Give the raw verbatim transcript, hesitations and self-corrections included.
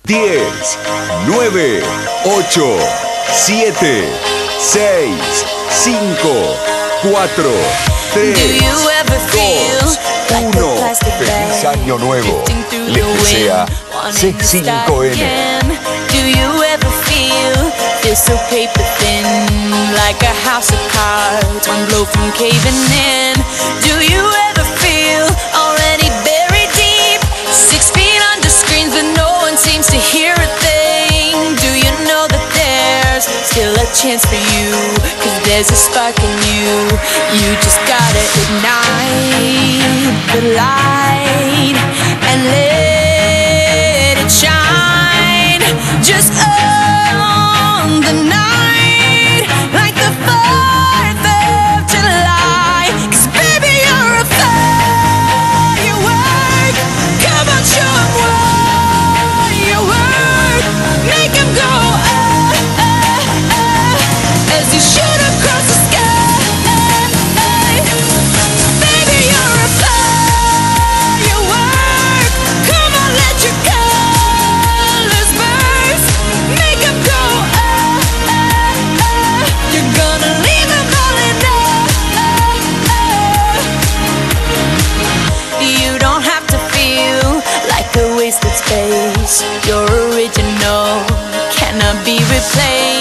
diez, nueve, ocho, siete, seis, cinco, cuatro, tres, dos, uno. Feliz Año Nuevo. Les desea C cinco N. Do you ever feel feel so paper thin, like a house of cards, one blow from caving in? Do you ever feel already buried deep, six feet under screens but no one seems to hear a thing? Do you know that there's still a chance for you, cause there's a spark in you? You just gotta ignite the light and let it shine. Just on the night, like the fourth of July. Cause baby, you're a firework. Come on, show 'em what you work. Make 'em go ah, ah, ah, as you shoot across the sky. Baby, you're a firework. Come on, let your colors burst. Make 'em go ah, ah, ah. You're gonna leave 'em all in awe. You don't have to feel like a wasted space. You're original, cannot be replaced.